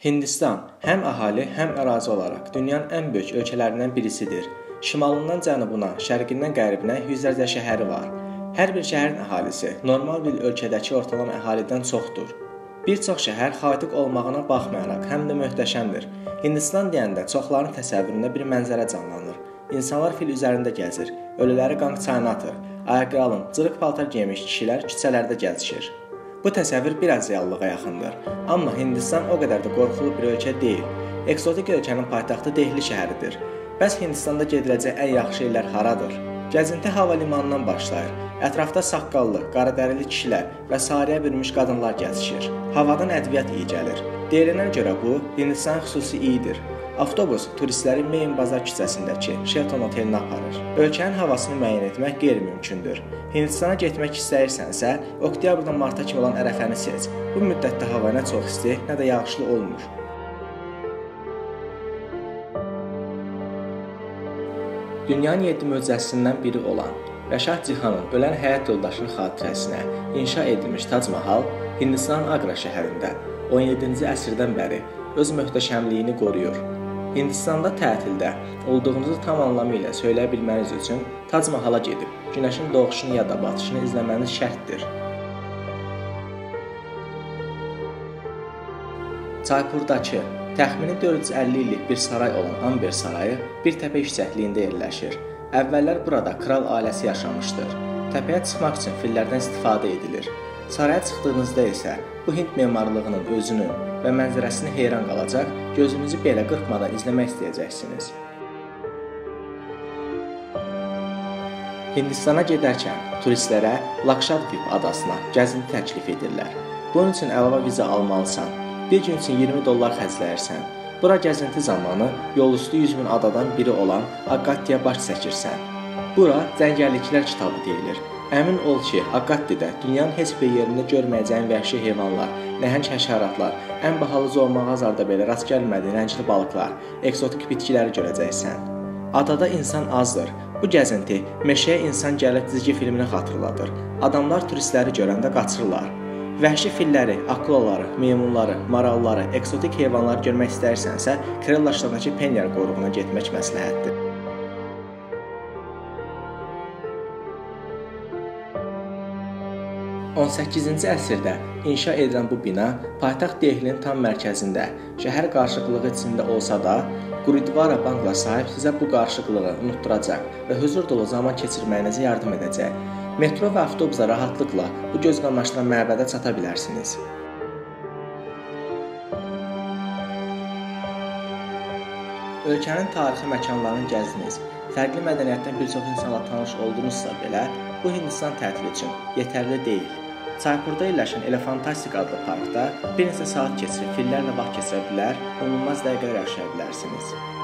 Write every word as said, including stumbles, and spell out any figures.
Hindistan həm əhali, həm ərazi olaraq dünyanın ən böyük ölkələrindən birisidir. Şimalından cənubuna, şərqindən qərbinə yüzlərcə şəhəri var. Hər bir şəhərin əhalisi normal bir ölkədəki ortalama əhalidən çoxdur. Bir çox şəhər xaotik olmağına baxmayaraq həm də möhtəşəmdir. Hindistan deyəndə çoxların təsəvvüründə bir mənzərə canlanır. İnsanlar fil üzərində gəzir, ölüləri qanq çayına atır, ayaqyalın, cırıq paltar geymiş kişilər küçələrdə gəzişir. Bu təsəvvür biraz reallığa yaxındır. Amma Hindistan o qədər də qorxulu bir ölkə deyil. Eksotik ölkənin paytaxtı Dehli şəhəridir. Bəs Hindistanda gediləcək ən yaxşı yerlər haradır? Gəzinti hava limanından başlayır. Ətrafda saqqallı, qaradərili kişilər və sarıya bürünmüş qadınlar gəzişir. Havadan ədviyyat iyi gəlir. Deyilənə görə bu, Hindistan xüsusi iyidir. Avtobus turistləri Main Bazar küçəsindəki Sheraton otelinə aparır. Ölkənin havasını müəyyən etmək qeyri-mümkündür. Hindistana getmək istəyirsənsə, oktyabrdan marta kimi olan ərəfəni seç. Bu müddətdə hava nə çox isti, nə də yağışlı olmur. Dünyanın yeddi möcüzəsindən biri olan və Şah Cihanın ölən həyat yoldaşının xatirəsinə inşa edilmiş Tac Mahal Hindistanın Agra şəhərində on yeddinci əsrdən bəri öz möhtəşəmliyini qoruyur. Hindistanda tətildə olduğunuzu tam anlamı ilə söyləyə bilməniz üçün Tac Mahala gedib günəşin doğuşunu ya da batışını izləməniz şərtdir. Jaipurdakı təxmini dörd yüz əlli illik bir saray olan Amber sarayı bir təpə yüksəkliyində yerləşir. Əvvəllər burada kral ailəsi yaşamışdır. Təpəyə çıxmaq üçün fillərdən istifadə edilir. Saraya çıxdığınızda isə bu Hind memarlığının özünün və mənzərəsini heyran qalacaq, gözünüzü belə qırpmadan izləmək istəyəcəksiniz. Hindistana gedərkən turistlərə Lakshadweep adasına gəzinti təklif edirlər. Bunun üçün əlavə viza almalısan. Bir gün üçün iyirmi dollar xərcləyirsən. Bura gəzinti zamanı yolüstü yüz min adadan biri olan Agatya baş çəkirsən. Bura Cəngəlliklər kitabı deyilir. Əmin ol ki, Agattidə dünyanın heç bir yerində görməyəcəyin vəhşi heyvanlar, nəhəng həşəratlar, ən bahalı zoo mağazalarda belə rast gəlmədiyin rəngli balıqlar, eksotik bitkiləri görəcəksən. Adada insan azdır. Bu gəzinti Meşəyə İnsan Gəlir cizgi filmini xatırladır. Adamlar turistləri görəndə qaçırlar. Vəhşi filləri, aklaları, meymunları, maralları, eksotik heyvanları görmək istəyirsənsə, Kerala ştatındakı Penyar qoruğuna getmək məsləhətdir. on səkkizinci əsrdə inşa edilən bu bina paytaxt Dehlinin tam mərkəzində, şəhər qarışıqlığı içində olsa da, Gurudvara bankla sahib sizə bu qarışıqlığı unutturacaq və huzur dolu zaman keçirməyinizə yardım edəcək. Metro və avtobusla rahatlıqla bu göz qamaşdıran məbədə çata bilərsiniz. Ölkənin tarixi məkanlarını gəzdiniz, fərqli mədəniyyətdən bir çox insanla tanış oldunuzsa belə, bu Hindistan tətili üçün yetərli deyil. Jaipurda yerləşən Elefantastic adlı parkda bir neçə saat keçirib fillərlə vaxt keçirə bilər, unutulmaz dəqiqələr yaşaya bilərsiniz.